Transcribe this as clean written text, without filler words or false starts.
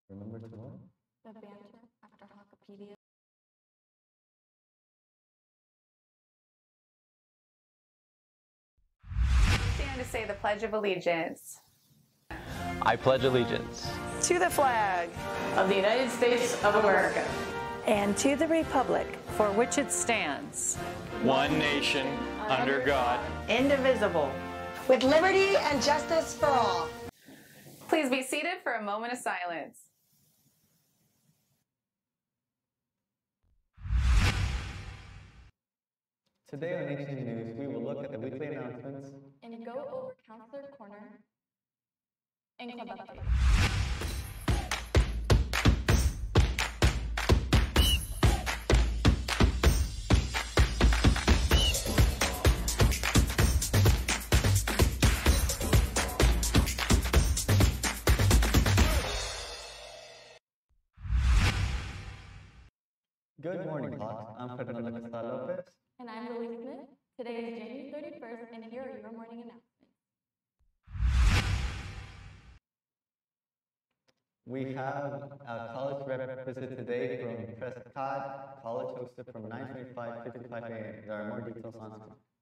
Remember to what? The banter after Hawkopedia. Stand to say the Pledge of Allegiance. I pledge allegiance to the flag of the United States of America and to the republic for which it stands, one nation, under God, indivisible, with liberty and justice for all. Please be seated for a moment of silence. Today on HC News, we will look at the weekly announcements and go over Counselor Corner and Club Update. Good morning, Hawks. I'm Fernando Casal Lopez. And I'm Lily Smith. Today is January 31st, and here are your morning announcements. We have a college representative today from Prescott College, hosted from 9:25 to 55 a.m. There are more details on screen.